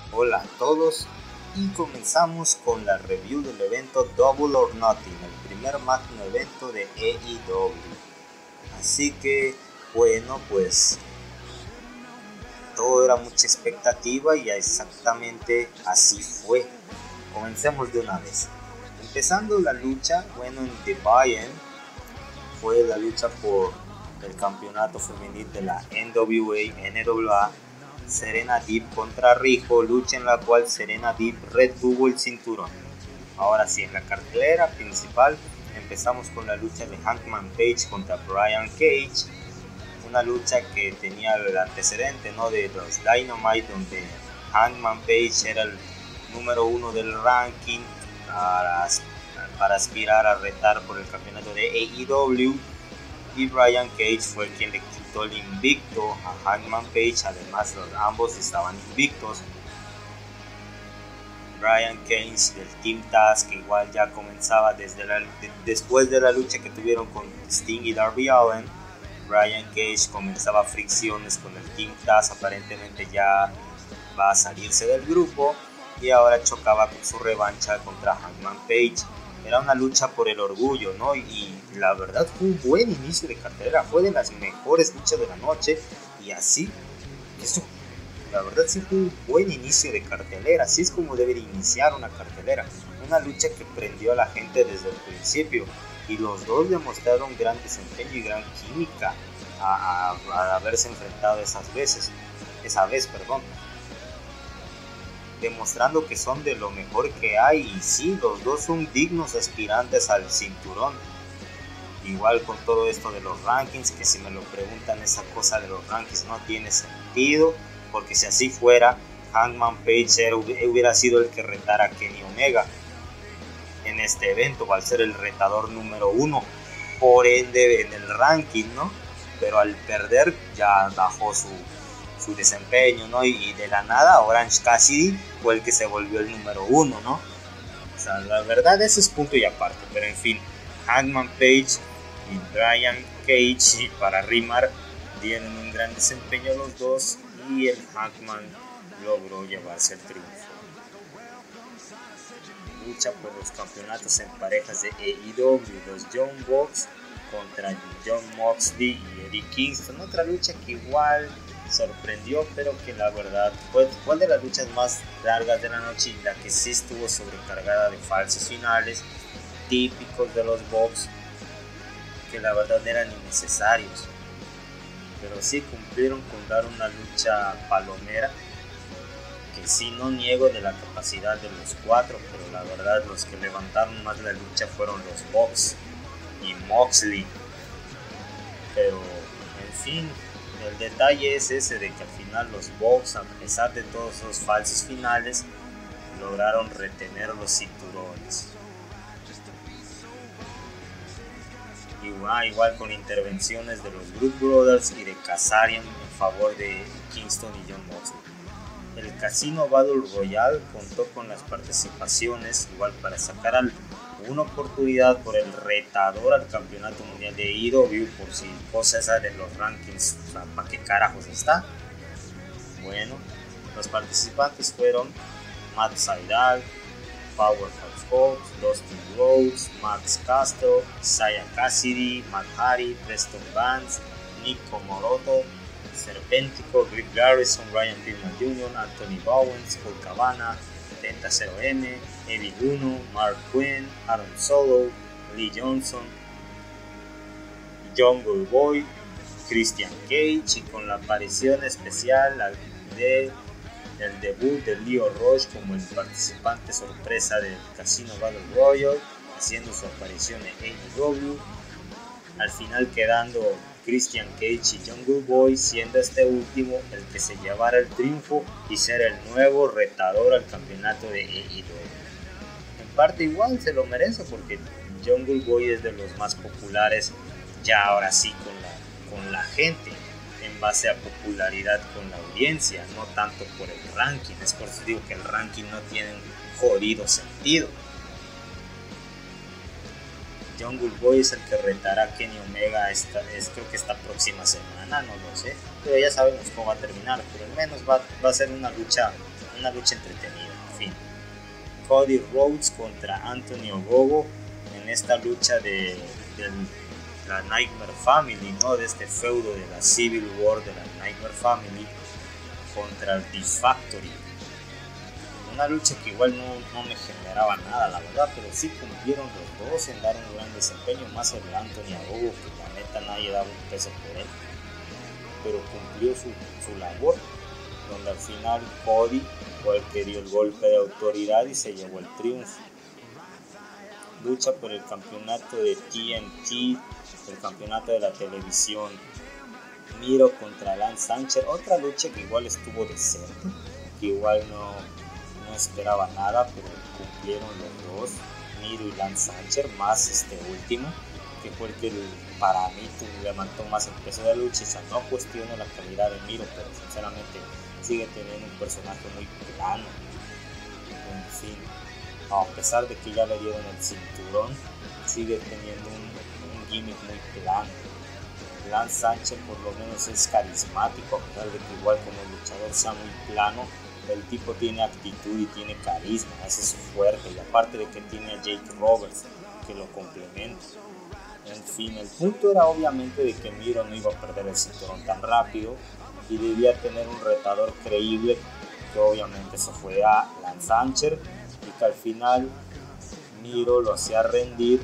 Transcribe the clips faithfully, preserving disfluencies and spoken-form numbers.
Hola a todos y comenzamos con la review del evento Double or Nothing, el primer magno evento de A E W. Así que bueno, pues todo era mucha expectativa y exactamente así fue. Comencemos de una vez. Empezando la lucha, bueno, en The Buy-In fue la lucha por el campeonato femenil de la N W A, N W A. Serena Deeb contra Riho, lucha en la cual Serena Deeb retuvo el cinturón. Ahora sí, en la cartelera principal empezamos con la lucha de Hangman Page contra Brian Cage, una lucha que tenía el antecedente, ¿no?, de los Dynamite, donde Hangman Page era el número uno del ranking para, para aspirar a retar por el campeonato de A E W, y Brian Cage fue quien le quitó el invicto a Hangman Page. Además, los, ambos estaban invictos. Brian Cage del Team Taz, que igual ya comenzaba desde la, de, después de la lucha que tuvieron con Sting y Darby Allin. Brian Cage comenzaba fricciones con el Team Taz, aparentemente ya va a salirse del grupo, y ahora chocaba con su revancha contra Hangman Page. Era una lucha por el orgullo, ¿no? Y, y la verdad fue un buen inicio de cartelera, fue de las mejores luchas de la noche, y así, eso, la verdad sí fue un buen inicio de cartelera, así es como debe iniciar una cartelera, una lucha que prendió a la gente desde el principio, y los dos demostraron gran desempeño y gran química a, a, a haberse enfrentado esas veces, esa vez, perdón. Demostrando que son de lo mejor que hay, y sí, los dos son dignos aspirantes al cinturón. Igual con todo esto de los rankings, que si me lo preguntan, esa cosa de los rankings no tiene sentido, porque si así fuera, Hangman Page hubiera sido el que retara a Kenny Omega en este evento, al ser el retador número uno, por ende en el ranking, ¿no? Pero al perder ya bajó su su desempeño, ¿no? Y, y de la nada Orange Cassidy fue el que se volvió el número uno, ¿no? O sea, la verdad eso es punto y aparte, pero en fin, Hangman Page y Brian Cage, y para rimar, dieron un gran desempeño los dos, y el Hangman logró llevarse el triunfo. Lucha por los campeonatos en parejas de A E W, los Young Bucks contra Jon Moxley y Eddie Kingston, otra lucha que igual sorprendió, pero que la verdad fue, fue de las luchas más largas de la noche, y la que sí estuvo sobrecargada de falsos finales típicos de los Bucks, que la verdad eran innecesarios, pero sí cumplieron con dar una lucha palomera, que sí no niego de la capacidad de los cuatro, pero la verdad los que levantaron más la lucha fueron los Bucks y Moxley. Pero en fin, el detalle es ese, de que al final los Bucks, a pesar de todos esos falsos finales, lograron retener los cinturones. Igual, igual con intervenciones de los Good Brothers y de Kazarian en favor de Kingston y Jon Moxley. El Casino Battle Royale contó con las participaciones, igual para sacar al una oportunidad por el retador al campeonato mundial de A E W, por si cosa esa de los rankings, o sea, ¿para qué carajos está? Bueno, los participantes fueron Matt Sydal, Powerhouse Hobbs, Dustin Rhodes, Max Castle, Saya Cassidy, Matt Hardy, Preston Vance, Nick Comoroto, Serpentico, Griff Garrison, Ryan Pillman junior, Anthony Bowens, Paul Cabana, Tenta cero M, Eddie Bruno, Mark Quinn, Aaron Solo, Lee Johnson, Jungle Boy, Christian Cage, y con la aparición especial de el debut de Lio Rush como el participante sorpresa del Casino Battle Royale, haciendo su aparición en A E W, al final quedando Christian Cage y Jungle Boy, siendo este último el que se llevara el triunfo y ser el nuevo retador al campeonato de A E W. En parte igual se lo merece, porque Jungle Boy es de los más populares ya ahora sí con la, con la gente, en base a popularidad con la audiencia, no tanto por el ranking. Es por eso digo que el ranking no tiene un jodido sentido. Jungle Boy es el que retará a Kenny Omega esta, es, creo que esta próxima semana, no lo sé, pero ya sabemos cómo va a terminar, pero al menos va, va a ser una lucha una lucha entretenida, en fin. Cody Rhodes contra Anthony Ogogo en esta lucha de, de la Nightmare Family, ¿no? De este feudo de la Civil War de la Nightmare Family contra el The Factory. Una lucha que igual no, no me generaba nada, la verdad, pero sí cumplieron los dos en dar un gran desempeño, más el Anthony Ogogo, que la neta nadie daba un peso por él, pero cumplió su, su labor, donde al final Cody fue el que dio el golpe de autoridad y se llevó el triunfo. Lucha por el campeonato de T N T, el campeonato de la televisión. Miro contra Lance Archer, otra lucha que igual estuvo decente, que igual no, no esperaba nada, pero cumplieron los dos, Miro y Lance Archer, más este último, que fue el que para mí levantó más el peso de la lucha. O sea, no cuestiono la calidad de Miro, pero sinceramente sigue teniendo un personaje muy plano. En fin, a pesar de que ya le dieron el cinturón, sigue teniendo un, un gimmick muy plano. Lance Archer por lo menos es carismático, a pesar de que igual como luchador sea muy plano, el tipo tiene actitud y tiene carisma, ese es su fuerte, y aparte de que tiene a Jake Roberts que lo complementa. En fin, el punto era obviamente de que Miro no iba a perder el cinturón tan rápido y debía tener un retador creíble, que obviamente se fue a Lance Archer, y que al final Miro lo hacía rendir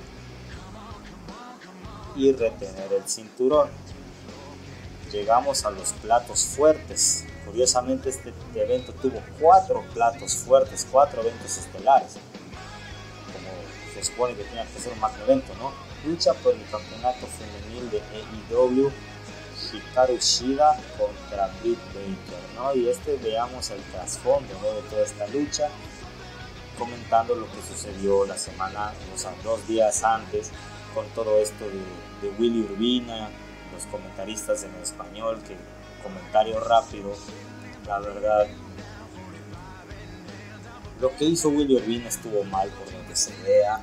y retener el cinturón. Llegamos a los platos fuertes. Curiosamente este evento tuvo cuatro platos fuertes, cuatro eventos estelares, como se supone que tenía que ser un magno evento, ¿no? Lucha por el campeonato femenil de A E W, Hikaru Shida contra Britt Baker, ¿no? Y este veamos el trasfondo, ¿no?, de toda esta lucha, comentando lo que sucedió la semana, o sea, dos días antes, con todo esto de, de Willy Urbina, los comentaristas en español, que comentario rápido, la verdad, lo que hizo Willy Urbina estuvo mal por donde se vea,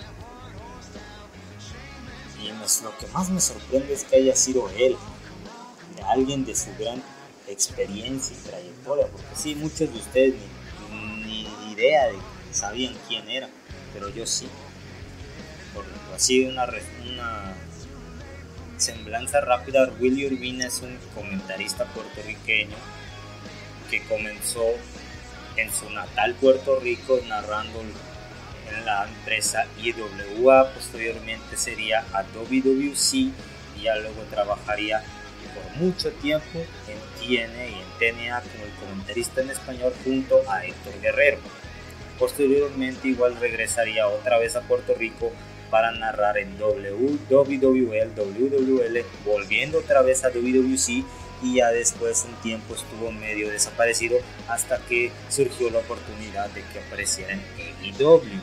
y me, lo que más me sorprende es que haya sido él, de alguien de su gran experiencia y trayectoria, porque sí, muchos de ustedes ni, ni idea de sabían quién era, pero yo sí. Por así una, una semblanza rápida, Willy Urbina es un comentarista puertorriqueño que comenzó en su natal Puerto Rico narrando en la empresa I W A, posteriormente sería a W W C y ya luego trabajaría por mucho tiempo en T N A y en T N A como el comentarista en español junto a Héctor Guerrero. Posteriormente igual regresaría otra vez a Puerto Rico para narrar en W W L, W W L, volviendo otra vez a W W C, y ya después un tiempo estuvo medio desaparecido hasta que surgió la oportunidad de que apareciera en A E W.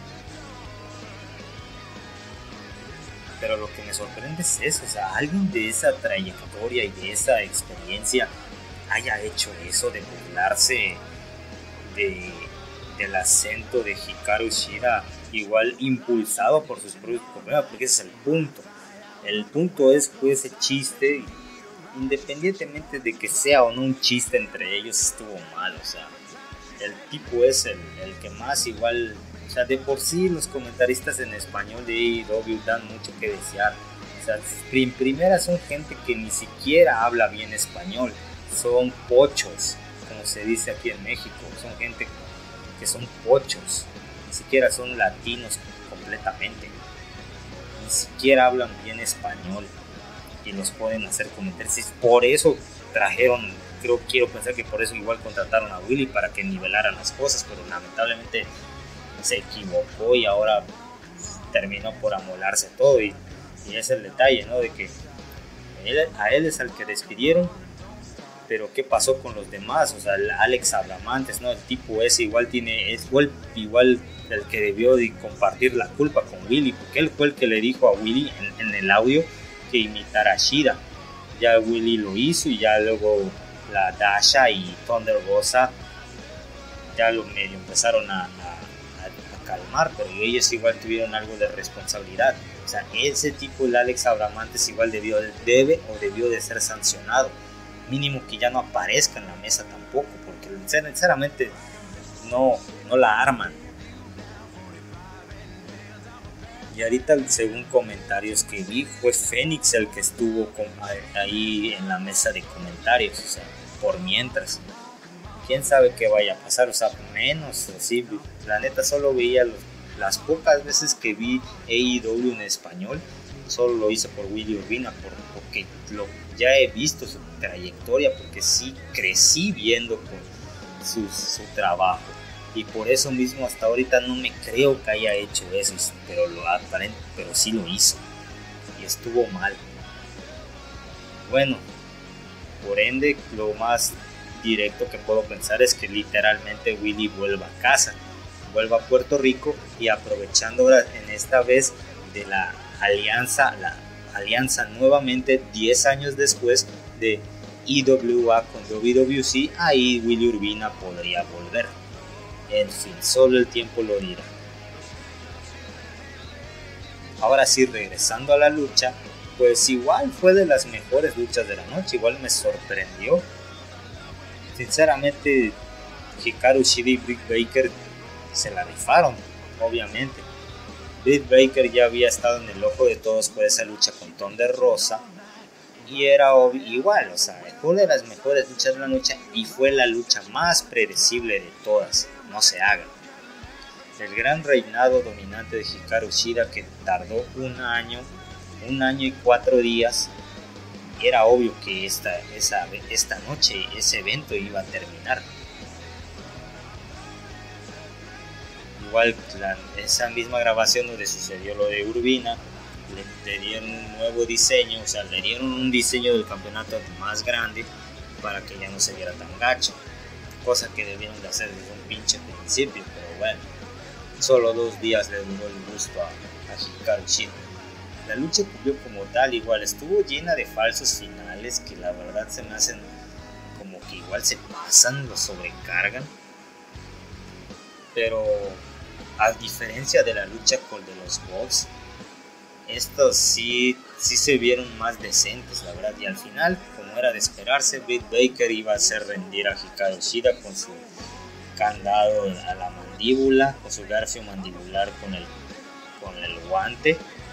Pero lo que me sorprende es eso, o sea, alguien de esa trayectoria y de esa experiencia haya hecho eso de burlarse de, del acento de Hikaru Shida, igual impulsado por sus propios problemas, porque ese es el punto. El punto es pues ese chiste, independientemente de que sea o no un chiste entre ellos, estuvo mal, o sea, el tipo es el, el que más igual, o sea, de por sí los comentaristas en español de A E W dan mucho que desear, o sea, en primera son gente que ni siquiera habla bien español, son pochos, como se dice aquí en México, son gente que son pochos, ni siquiera son latinos completamente, ni siquiera hablan bien español y los pueden hacer comentarios. Por eso trajeron, creo, quiero pensar que por eso igual contrataron a Willy, para que nivelaran las cosas, pero lamentablemente se equivocó y ahora terminó por amolarse todo, y, y es el detalle, ¿no?, de que él, a él es al que despidieron. Pero ¿qué pasó con los demás? O sea, el Alex Abramantes, ¿no? El tipo ese igual tiene, es igual, igual el que debió de compartir la culpa con Willy, porque él fue el que le dijo a Willy en, en el audio que imitara a Shida. Ya Willy lo hizo, y ya luego la Dasha y Thunder Rosa ya lo medio empezaron a, a, a calmar, pero ellos igual tuvieron algo de responsabilidad. O sea, ese tipo, el Alex Abramantes, igual debió, debe o debió de ser sancionado. Mínimo que ya no aparezca en la mesa tampoco, porque sinceramente no, no la arman. Y ahorita, según comentarios que vi, fue Fénix el que estuvo con, ahí en la mesa de comentarios, o sea, por mientras. Quién sabe qué vaya a pasar, o sea, menos, así, la neta solo veía los, las pocas veces que vi A E W en español, solo lo hice por Willy Urbina, por, porque lo, ya he visto su trayectoria, porque sí crecí viendo con su, su trabajo. Y por eso mismo hasta ahorita no me creo que haya hecho eso, pero, lo aparente, pero sí lo hizo. Y estuvo mal. Bueno, por ende, lo más directo que puedo pensar es que literalmente Willy vuelva a casa, vuelva a Puerto Rico y aprovechando ahora en esta vez de la alianza, la alianza nuevamente diez años después de I W A con W W C, ahí Willy Urbina podría volver. En fin, solo el tiempo lo dirá. Ahora sí, regresando a la lucha, pues igual fue de las mejores luchas de la noche, igual me sorprendió. Sinceramente, Hikaru Shida y Britt Baker se la rifaron, obviamente. Britt Baker ya había estado en el ojo de todos por esa lucha con Thunder Rosa, y era igual, o sea, fue una de las mejores luchas de la noche y fue la lucha más predecible de todas. No se haga. El gran reinado dominante de Hikaru Shida, que tardó un año, un año y cuatro días, era obvio que esta, esa, esta noche ese evento iba a terminar. Igual la, esa misma grabación donde sucedió lo de Urbina, le, le dieron un nuevo diseño, o sea, le dieron un diseño del campeonato más grande para que ya no se viera tan gacho. Cosa que debieron de hacer desde un pinche principio, pero bueno, solo dos días le duró el gusto a, a Hikaru Shida. La lucha cumplió como tal, igual estuvo llena de falsos finales que la verdad se me hacen como que igual se pasan, lo sobrecargan, pero a diferencia de la lucha con de los Bucks, estos sí, sí se vieron más decentes, la verdad, y al final, como era de esperarse, Britt Baker iba a hacer rendir a Hikaru Shida con su candado a la mandíbula, con su garfio mandibular con el, con el guante,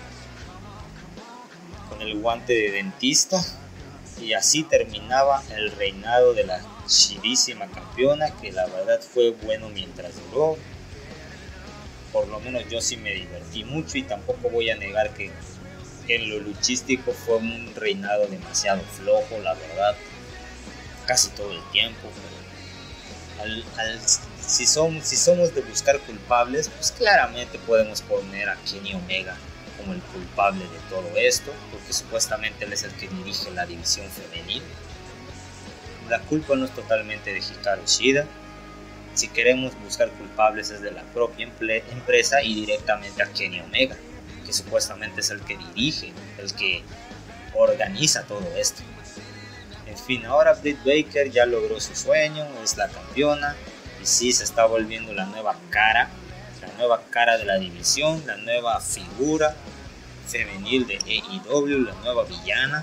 con el guante de dentista, y así terminaba el reinado de la chidísima campeona, que la verdad fue bueno mientras duró. Por lo menos yo sí me divertí mucho y tampoco voy a negar que en lo luchístico fue un reinado demasiado flojo, la verdad, casi todo el tiempo. Al, al, si, somos, si somos de buscar culpables, pues claramente podemos poner a Kenny Omega como el culpable de todo esto, porque supuestamente él es el que dirige la división femenil. La culpa no es totalmente de Hikaru Shida. Si queremos buscar culpables es de la propia empresa y directamente a Kenny Omega, que supuestamente es el que dirige, el que organiza todo esto. En fin, ahora Britt Baker ya logró su sueño, es la campeona y sí se está volviendo la nueva cara, la nueva cara de la división, la nueva figura femenil de A E W, la nueva villana.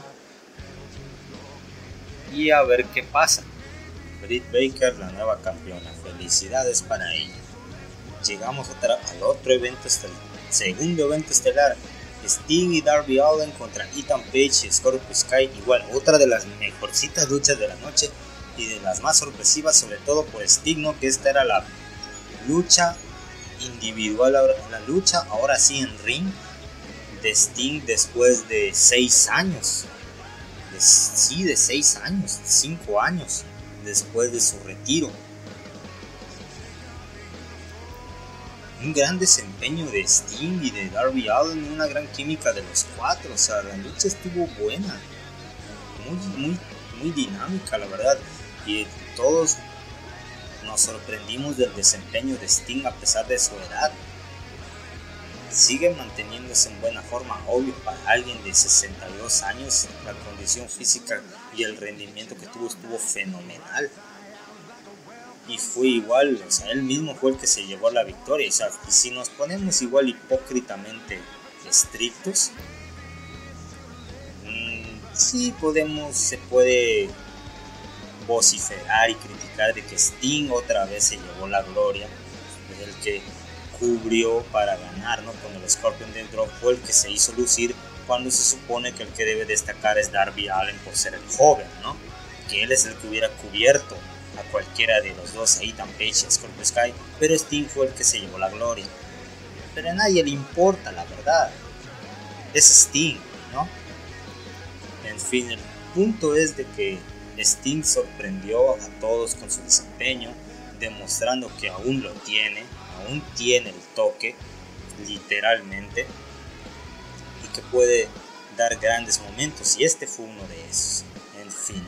Y a ver qué pasa. Britt Baker, la nueva campeona. Felicidades para ella. Llegamos otra, al otro evento estelar, segundo evento estelar. Sting y Darby Allin contra Ethan Page y Scorpio Sky. Igual, otra de las mejorcitas luchas de la noche y de las más sorpresivas, sobre todo por Sting, ¿no? Que esta era la lucha individual, la lucha ahora sí en ring de Sting después de seis años. De, sí, de seis años, cinco años después de su retiro. Un gran desempeño de Sting y de Darby Allin, una gran química de los cuatro. O sea, la lucha estuvo buena, muy, muy, muy dinámica, la verdad. Y todos nos sorprendimos del desempeño de Sting a pesar de su edad. Sigue manteniéndose en buena forma, obvio, para alguien de sesenta y dos años. La condición física y el rendimiento que tuvo estuvo fenomenal. Y fue igual, o sea, él mismo fue el que se llevó la victoria. O sea, y si nos ponemos igual hipócritamente estrictos, mmm, sí podemos, se puede vociferar y criticar de que Sting otra vez se llevó la gloria, es el que cubrió para ganar, ¿no? Con el Scorpion Death Drop fue el que se hizo lucir, cuando se supone que el que debe destacar es Darby Allin por ser el joven, ¿no? Que él es el que hubiera cubierto a cualquiera de los dos, a Ethan Page y a Scorpio Sky, pero Sting fue el que se llevó la gloria. Pero a nadie le importa, la verdad. Es Sting, ¿no? En fin, el punto es de que Sting sorprendió a todos con su desempeño, demostrando que aún lo tiene, aún tiene el toque, literalmente, y que puede dar grandes momentos, y este fue uno de esos. En fin,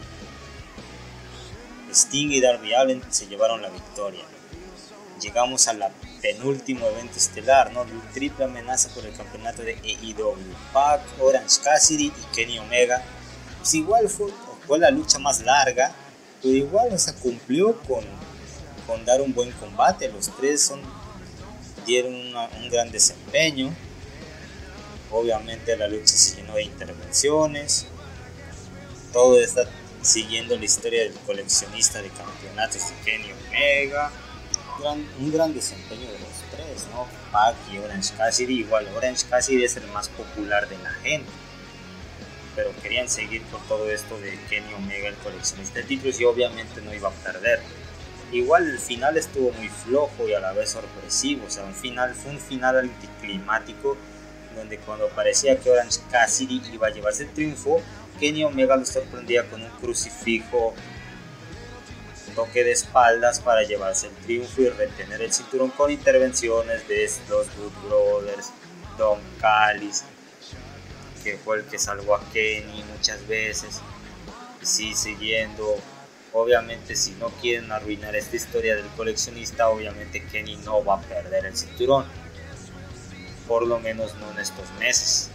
Sting y Darby Allin se llevaron la victoria. Llegamos a la penúltimo evento estelar, ¿no? La triple amenaza por el campeonato de A E W. Pac, Orange Cassidy y Kenny Omega. Pues igual fue, fue la lucha más larga, pero igual, o sea, cumplió con, con dar un buen combate. Los tres son, dieron una, un gran desempeño. Obviamente la lucha se llenó de intervenciones. Todo está siguiendo la historia del coleccionista de campeonatos de Kenny Omega. Gran, un gran desempeño de los tres, ¿no? Pac y Orange Cassidy. Igual Orange Cassidy es el más popular de la gente, pero querían seguir con todo esto de Kenny Omega, el coleccionista de títulos, y obviamente no iba a perder. Igual el final estuvo muy flojo y a la vez sorpresivo. O sea, un final, fue un final anticlimático, donde cuando parecía que Orange Cassidy iba a llevarse el triunfo, Kenny Omega lo sorprendía con un crucifijo, toque de espaldas para llevarse el triunfo y retener el cinturón, con intervenciones de los Good Brothers, Don Callis, que fue el que salvó a Kenny muchas veces. Sí, siguiendo, obviamente si no quieren arruinar esta historia del coleccionista, obviamente Kenny no va a perder el cinturón, por lo menos no en estos meses.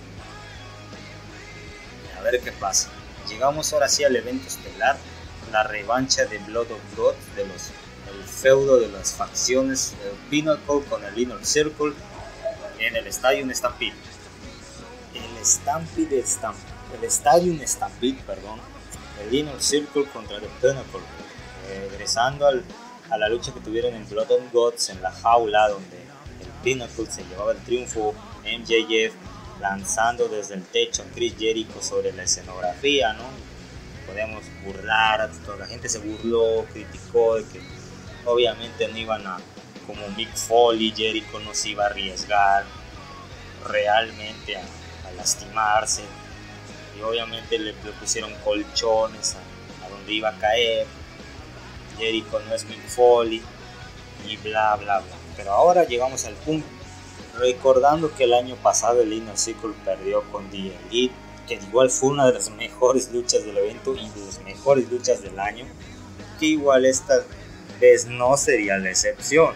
A ver qué pasa. Llegamos ahora sí al evento estelar, la revancha de Blood of God, de los, el feudo de las facciones del Pinnacle con el Inner Circle en el Stadium Stampede. El Stampede, Stamp, el Stadium Stampede, perdón, el Inner Circle contra el Pinnacle, regresando al, a la lucha que tuvieron en Blood of Gods, en la jaula donde el Pinnacle se llevaba el triunfo. M J F lanzando desde el techo a Chris Jericho sobre la escenografía, ¿no? Podemos burlar, toda la gente se burló, criticó de que obviamente no iban a, como Mick Foley, Jericho no se iba a arriesgar realmente a, a lastimarse, y obviamente le, le pusieron colchones a, a donde iba a caer. Jericho no es Mick Foley y bla bla bla. Pero ahora llegamos al punto, recordando que el año pasado el Inner Circle perdió con The Elite, que igual fue una de las mejores luchas del evento y de las mejores luchas del año, que igual esta vez no sería la excepción.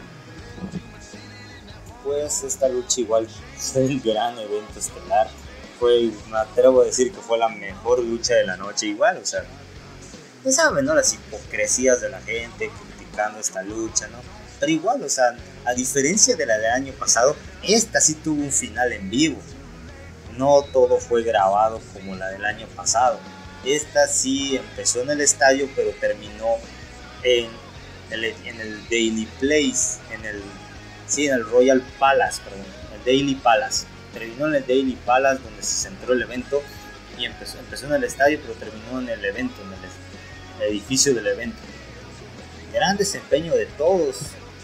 Pues esta lucha igual fue un gran evento estelar, fue, me atrevo a decir que fue la mejor lucha de la noche. Igual, o sea, ya saben, ¿no? Las hipocresías de la gente criticando esta lucha, ¿no? Pero igual, o sea, a diferencia de la del año pasado, esta sí tuvo un final en vivo. No todo fue grabado como la del año pasado. Esta sí empezó en el estadio, pero terminó en el, en el Daily Place, en el, sí, en el Royal Palace, perdón, el Daily Palace. Terminó en el Daily Palace, donde se centró el evento, y empezó, empezó en el estadio, pero terminó en el evento, en el, el edificio del evento. Gran desempeño de todos.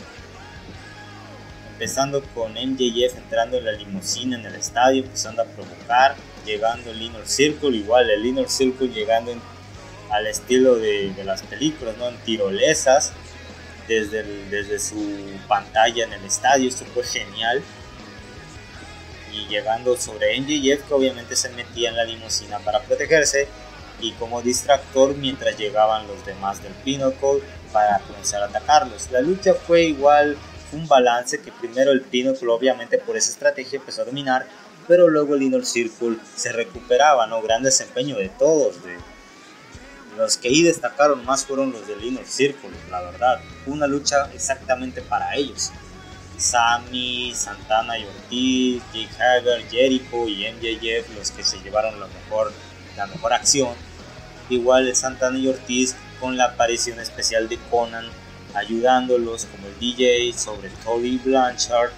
Empezando con M J F entrando en la limusina en el estadio, empezando a provocar, llegando el Inner Circle, igual el Inner Circle llegando en, al estilo de, de las películas, ¿no? En tirolesas, desde, el, desde su pantalla en el estadio. Esto fue genial. Y llegando sobre M J F, que obviamente se metía en la limusina para protegerse, y como distractor mientras llegaban los demás del Pinnacle para comenzar a atacarlos. La lucha fue igual, un balance, que primero el Pinnacle obviamente por esa estrategia empezó a dominar, pero luego el Inner Circle se recuperaba, ¿no? Gran desempeño de todos, de los que ahí destacaron más fueron los del Inner Circle, la verdad. Una lucha exactamente para ellos. Sammy, Santana y Ortiz, Jake Hager, Jericho y M J F los que se llevaron la mejor, la mejor acción. Igual Santana y Ortiz con la aparición especial de Conan ayudándolos como el D J sobre Tully Blanchard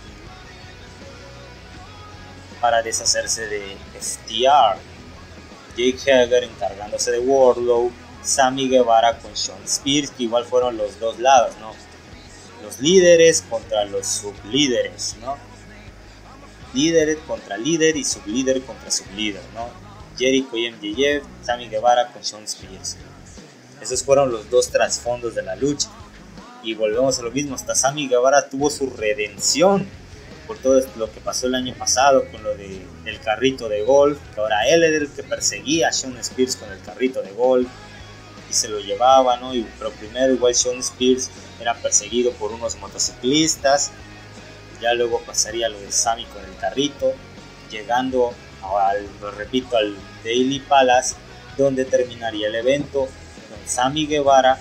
para deshacerse de F T R, Jake Hager encargándose de Wardlow, Sammy Guevara con Shawn Spears, que igual fueron los dos lados, ¿no? Los líderes contra los sublíderes, ¿no? Líder contra líder y sublíder contra sublíder, ¿no? Jericho y M J F, Sammy Guevara con Shawn Spears. Esos fueron los dos trasfondos de la lucha. Y volvemos a lo mismo, hasta Sammy Guevara tuvo su redención por todo lo que pasó el año pasado con lo de, del carrito de golf, que ahora él era el que perseguía a Shawn Spears con el carrito de golf y se lo llevaba, ¿no? Y, pero primero igual Shawn Spears era perseguido por unos motociclistas, ya luego pasaría lo de Sammy con el carrito, llegando al, lo repito, al Daily Palace, donde terminaría el evento con Sammy Guevara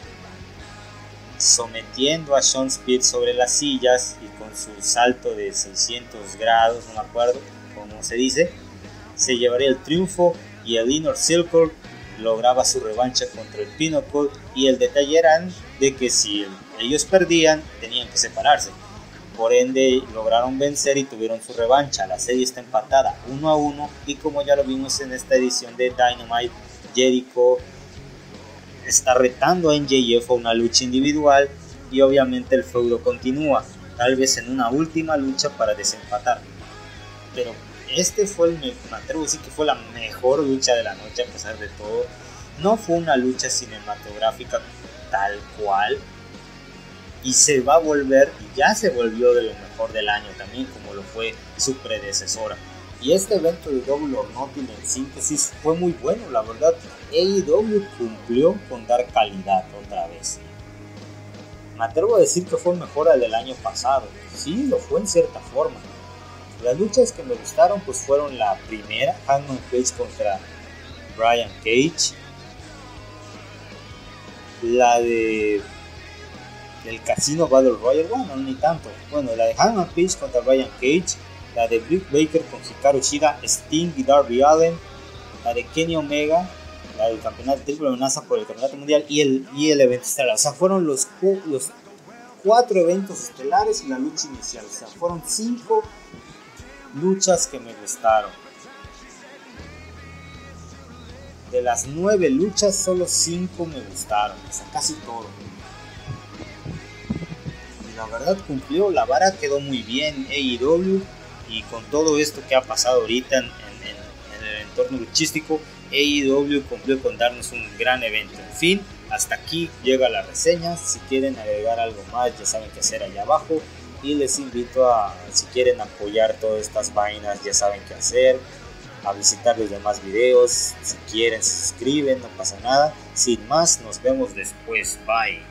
sometiendo a Shawn Spears sobre las sillas y con su salto de seiscientos grados, no me acuerdo cómo se dice, se llevaría el triunfo y el Inner Circle lograba su revancha contra el Pinnacle, y el detalle era de que si ellos perdían tenían que separarse, por ende lograron vencer y tuvieron su revancha. La serie está empatada uno a uno y como ya lo vimos en esta edición de Dynamite, Jericho está retando a M J F a una lucha individual y obviamente el feudo continúa, tal vez en una última lucha para desempatar. Pero este fue, el, me atrevo a decir que fue la mejor lucha de la noche a pesar de todo. No fue una lucha cinematográfica tal cual y se va a volver, y ya se volvió de lo mejor del año también como lo fue su predecesora. Y este evento de Double or Nothing en síntesis fue muy bueno, la verdad. A E W cumplió con dar calidad otra vez. Me atrevo a decir que fue mejor al del año pasado. Sí, lo fue en cierta forma. Las luchas que me gustaron pues fueron la primera, Hangman Page contra Brian Cage. La de el Casino Battle Royale, bueno, ni tanto. Bueno, la de Hangman Page contra Brian Cage. La de Britt Baker con Hikaru Shida, Sting y Darby Allin, la de Kenny Omega, la del campeonato triple amenaza por el campeonato mundial y el, y el evento estelar. O sea, fueron los, los cuatro eventos estelares y la lucha inicial. O sea, fueron cinco luchas que me gustaron. De las nueve luchas, solo cinco me gustaron. O sea, casi todo. Y la verdad cumplió, la vara quedó muy bien. A E W. Y con todo esto que ha pasado ahorita en, en, en el entorno luchístico, A E W cumplió con darnos un gran evento. En fin, hasta aquí llega la reseña. Si quieren agregar algo más, ya saben qué hacer allá abajo. Y les invito a, si quieren apoyar todas estas vainas, ya saben qué hacer. A visitar los demás videos. Si quieren, se suscriben, no pasa nada. Sin más, nos vemos después. Bye.